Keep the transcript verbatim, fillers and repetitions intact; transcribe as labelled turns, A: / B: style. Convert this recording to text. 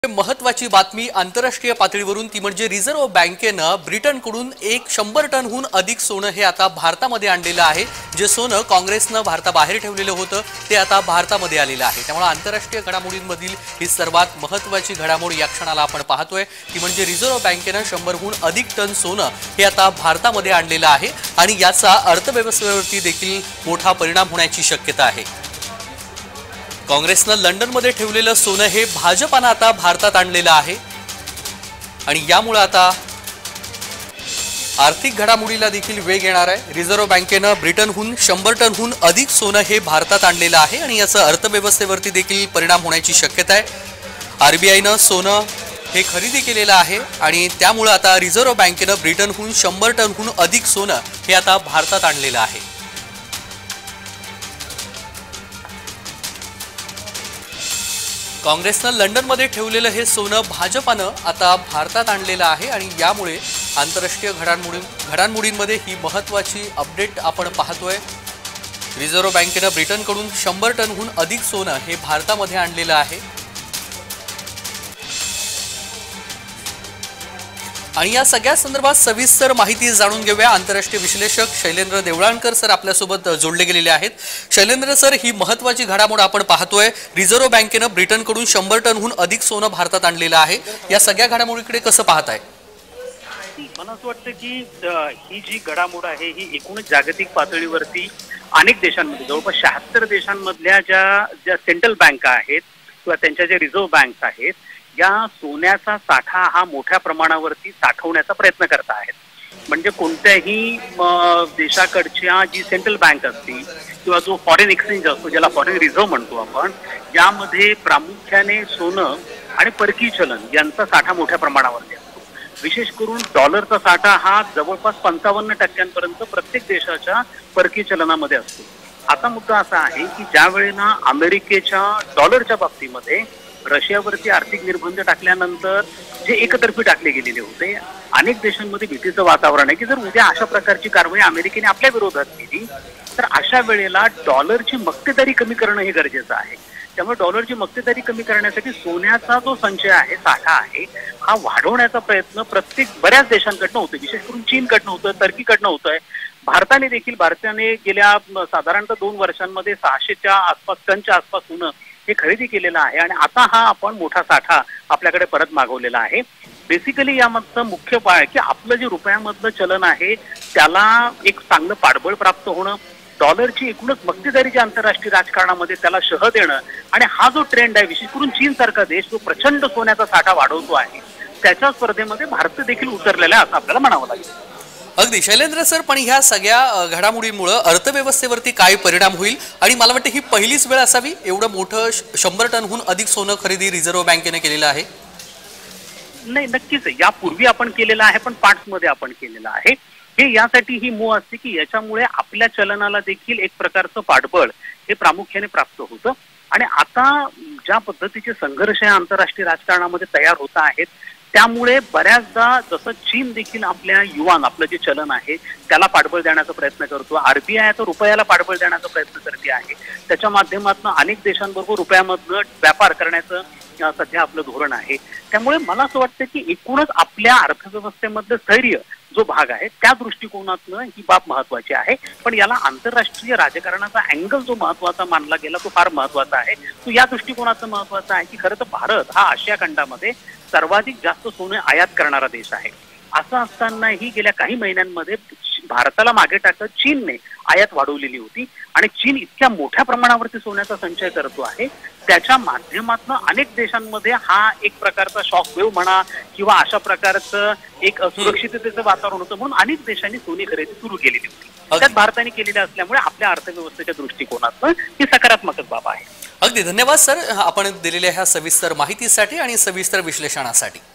A: महत्वाची बातमी आंतरराष्ट्रीय पातळीवरून ती म्हणजे रिझर्व्ह बँकेने ब्रिटनकडून एक शंभर टनहून अधिक सोनं हे आता भारतामध्ये आणलेलं आहे। जे सोनं काँग्रेसने भारताबाहेर ठेवलेलं होतं ते आता भारतामध्ये आलेलं आहे। त्यामुळे आंतरराष्ट्रीय घडामोडींमधील ही सर्वात महत्त्वाची घडामोड या क्षणाला आपण पाहतोय ती म्हणजे रिझर्व्ह बँकेने शंभर हून अधिक टन सोनं हे आता भारतामध्ये आणलेलं आहे आणि याचा अर्थव्यवस्थेवरती देखील मोठा परिणाम होण्याची शक्यता आहे। काँग्रेसने लंडनमध्ये ठेवलेलं सोनं हे भाजपाने आता भारतात आणलेलं आहे आणि यामुळे आता आर्थिक घडामोडीला देखील वेग येणार आहे। रिझर्व्ह बँकेने ब्रिटनहून शंभर टनहून अधिक सोनं हे भारतात आणलेलं आहे आणि याचा अर्थव्यवस्थेवरती देखील परिणाम होण्याची शक्यता आहे। आरबीआयने सोनं हे खरेदी केलेलं आहे आणि त्यामुळे आता रिझर्व्ह बँकेने ब्रिटनहून शंभर टनहून अधिक सोनं हे आता भारतात आणलेलं आहे। काँग्रेसने लंडनमध्ये ठेवलेलं हे सोनं भाजपाने आता भारतात आणलेलं आहे आणि यामुळे आंतरराष्ट्रीय घडामोडी घडामोडींमध्ये ही महत्त्वाची अपडेट आपण पाहतोय। रिझर्व्ह बँकेने ब्रिटनकडून शंभर टनहून अधिक सोनं हे भारतामध्ये आणलेलं आहे आणि या सगळ्या संदर्भात सविस्तर माहिती जाणून घेऊया। आंतरराष्ट्रीय विश्लेषक शैलेंद्र देवळाणकर सर आपल्यासोबत जोडले गेलेले आहेत। शैलेंद्र सर, ही महत्त्वाची घडामोड आपण पाहतोय, रिझर्व्ह बँकेने ब्रिटनकडून शंभर टनहून अधिक सोनं भारतात आणलेलं आहे, या सगळ्या घडामोडीकडे कसं पाहताय?
B: मला असं वाटतं की ही जी घडामोड आहे ही एकूणच जागतिक पातळीवरती अनेक देशांमध्ये जवळपास शहात्तर देशांमधल्या ज्या ज्या सेंट्रल बँका आहेत किंवा त्यांच्या ज्या रिझर्व्ह बँक्स आहेत या सोन्याचा साठा हा मोठ्या प्रमाणावरती साठवण्याचा प्रयत्न करत आहेत। म्हणजे कोणत्याही देशाकडच्या जी सेंट्रल बँक असते किंवा जो फॉरेन एक्सचेंज असतो ज्याला फॉरेन रिझर्व्ह म्हणतो आपण, यामध्ये प्रामुख्याने सोनं आणि परकीय चलन यांचा साठा मोठ्या प्रमाणावरती असतो। विशेष करून डॉलरचा साठा हा जवळपास पंचावन्न टक्क्यांपर्यंत प्रत्येक देशाच्या परकीय चलनामध्ये असतो। आता मुद्दा असा आहे की ज्या वेळेला अमेरिकेच्या डॉलरच्या बाबतीमध्ये रशियावरती आर्थिक निर्बंध टाकल्यानंतर जे एकतर्फी टाकले गेलेले होते, अनेक देशांमध्ये भीतीचं वातावरण आहे की जर उद्या अशा प्रकारची कारवाई अमेरिकेने आपल्या विरोधात केली तर अशा वेळेला डॉलरची मक्तेदारी कमी करणं हे गरजेचं आहे। त्यामुळे डॉलरची मक्तेदारी कमी करण्यासाठी सोन्याचा जो संचय आहे, साठा आहे, हा वाढवण्याचा प्रयत्न प्रत्येक बऱ्याच देशांकडनं होतोय, विशेष करून चीनकडनं होतोय, टर्कीकडनं होतोय, भारताने देखील भारताने गेल्या साधारणतः दोन वर्षांमध्ये सहाशेच्या आसपास टनच्या आसपास सोनं हे खरेदी केलेलं आहे आणि आता हा आपण मोठा साठा आपल्याकडे परत मागवलेला आहे। बेसिकली यामधलं मुख्य पाय की आपलं जे रुपयामधलं चलन आहे त्याला एक चांगलं पाठबळ प्राप्त होणं, डॉलरची एकूणच मक्तेदारी जी आंतरराष्ट्रीय राजकारणामध्ये त्याला शह देणं आणि हा जो ट्रेंड आहे विशेष करून चीन सारखा देश जो प्रचंड सोन्याचा साठा वाढवतो आहे त्याच्या स्पर्धेमध्ये भारत देखील उतरलेला आहे असं आपल्याला म्हणावं लागेल।
A: अगदी शैलेंद्र सर, पण ह्या सगळ्या घडामोडींमुळे अर्थव्यवस्थेवरती काय परिणाम होईल आणि मला वाटतं ही पहिलीच वेळ असावी एवढं मोठं शंभर टनहून अधिक सोनं खरेदी रिझर्व्ह बँकेने केलेलं आहे?
B: नाही, नक्कीच यापूर्वी आपण केलेलं आहे पण पार्ट्स मध्ये आपण केलेलं आहे। हे यासाठी ही मोह असते की याच्यामुळे आपल्या चलनाला देखील एक प्रकारचं पाठबळ हे प्रामुख्याने प्राप्त होतं आणि आता ज्या पद्धतीचे संघर्ष या आंतरराष्ट्रीय राजकारणामध्ये तयार होत आहेत त्यामुळे बऱ्याचदा जसं चीन देखील आपल्या युवान आपलं जे चलन आहे त्याला पाठबळ देण्याचा प्रयत्न करतो, आरबीआय तर रुपयाला पाठबळ देण्याचा प्रयत्न करते आहे, त्याच्या माध्यमातून अनेक देशांबरोबर रुपयामधनं व्यापार करण्याचं सध्या आपलं धोरण आहे। त्यामुळे मला असं वाटतं की एकूणच आपल्या अर्थव्यवस्थेमधलं स्थैर्य जो भाग आहे त्या दृष्टिकोनातनं ही बाब महत्वाची आहे, पण याला आंतरराष्ट्रीय राजकारणाचा अँगल जो महत्वाचा मानला गेला तो फार महत्वाचा आहे। तो या दृष्टिकोनातनं महत्वाचा आहे की खरं तर भारत हा आशिया खंडामध्ये सर्वाधिक जास्त सोने आयात करणारा देश आहे। असं असतानाही गेल्या काही महिन्यांमध्ये भारताला मागे टाकत चीनने आयात वाढवलेली होती आणि चीन इतक्या मोठ्या प्रमाणावरती सोन्याचा संचय करतो आहे त्याच्या माध्यमातून अनेक देशांमध्ये हा एक प्रकारचा शॉक वेव्ह म्हणा किंवा अशा प्रकारचं एक सुरक्षिततेचं वातावरण होतं म्हणून अनेक देशांनी सोने खरेदी सुरू केलेली होती। त्यात भारताने केलेली असल्यामुळे आपल्या अर्थव्यवस्थेच्या दृष्टिकोनातून ही सकारात्मक बाब आहे।
A: अगदी धन्यवाद सर आपण दिलेल्या ह्या सविस्तर माहितीसाठी आणि सविस्तर विश्लेषणासाठी।